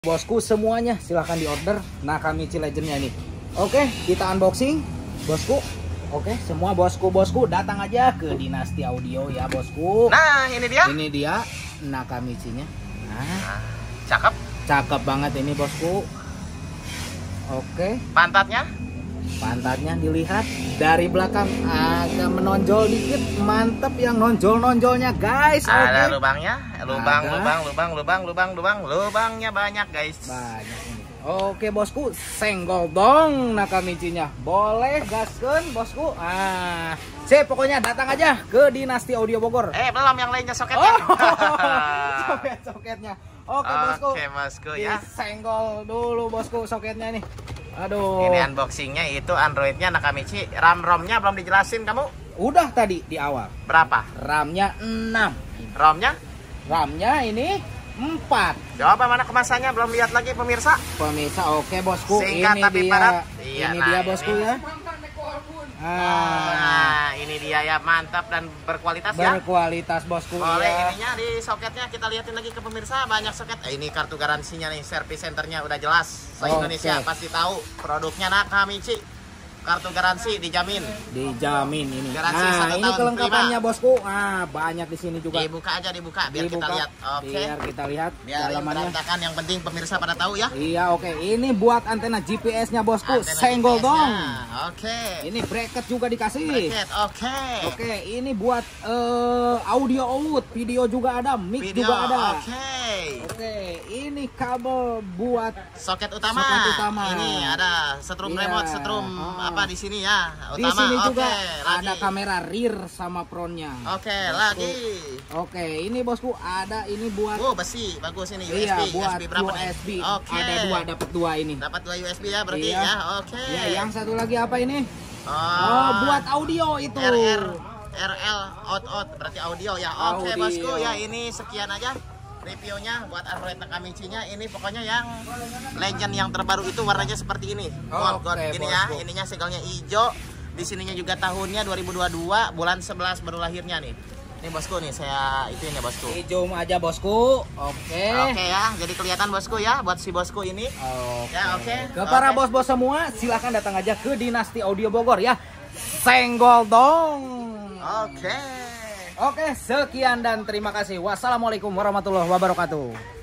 Bosku semuanya silahkan di order Nakamichi Legendnya nih. Oke, kita unboxing bosku. Oke, semua bosku datang aja ke Dinasti Audio ya bosku. Nah ini dia. Ini dia Nakamichinya. Nah, cakep. Cakep banget ini bosku. Oke, Pantatnya dilihat dari belakang agak menonjol dikit. Mantep yang nonjolnya guys. ada Oke. lubangnya. Lubangnya banyak guys. Banyak ini. Oke bosku, senggol dong Nakamichinya. Boleh gaskeun bosku. Pokoknya datang aja ke Dinasti Audio Bogor. Belum yang lainnya soketnya. Soketnya. Oke bosku. Oke bosku ya. Senggol dulu bosku soketnya nih. Aduh. Ini unboxingnya itu Androidnya Nakamichi. RAM-ROM-nya belum dijelasin kamu? Udah tadi di awal. Berapa? RAM-nya 6. ROM-nya? RAM-nya ini 4. Coba mana kemasannya, belum lihat lagi pemirsa. Oke bosku. Singkat ini tapi dia. padat. Iya, ini dia bosku ya. Ini dia ya, mantap dan berkualitas ya. Berkualitas bosku. Boleh ya. ininya di soketnya kita lihatin lagi ke pemirsa, banyak soket. Ini kartu garansinya nih, service centernya udah jelas. Se-Indonesia pasti tahu produknya Nakamichi. Kartu garansi dijamin. Dijamin ini. Garansi 1 ini tahun kelengkapannya prima. bosku. Banyak di sini juga. Dibuka aja biar kita lihat. Oke. Biar kita lihat Biar dalamannya. berantakan, yang penting pemirsa pada tahu ya. Iya, oke. Ini buat antena GPS-nya bosku. Antena Senggol GPS-nya. dong. Oke. Ini bracket juga dikasih. Bracket, oke. Oke, ini buat audio out, video juga ada, mic juga ada. Oke, ini kabel buat soket utama. Ini ada setrum remote, setrum apa di sini ya. Di Utama. sini juga lagi. ada kamera rear sama frontnya. Oke, lagi. Oke, ini bosku ada ini buat besi, bagus ini iya, USB. buat USB berapa USB. nih? Oke. Ada dapat dua ini. Dapat 2 USB ya berarti Iya. ya. Oke. Ya, yang satu lagi apa ini? Buat audio itu. RL out berarti audio ya. Oke, Audio. bosku ya, ini sekian aja reviewnya buat Android Nakamichi-nya. Ini pokoknya yang Legend yang terbaru itu warnanya seperti ini. Gold ini ya. Ininya segelnya hijau. Di sininya juga tahunnya 2022, bulan 11 baru lahirnya nih. Ini bosku nih, saya ituin ya bosku. Zoom aja bosku. Oke. Oke ya, jadi kelihatan bosku ya buat si bosku ini. Oke. Ya, oke. Ke para bos-bos semua, silahkan datang aja ke Dinasti Audio Bogor ya. Senggol dong. Oke. Oke, sekian dan terima kasih. Wassalamualaikum warahmatullahi wabarakatuh.